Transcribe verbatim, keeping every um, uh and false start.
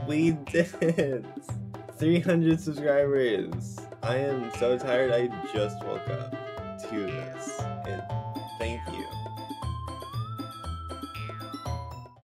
We did it! three hundred subscribers! I am so tired, I just woke up to this. And thank you.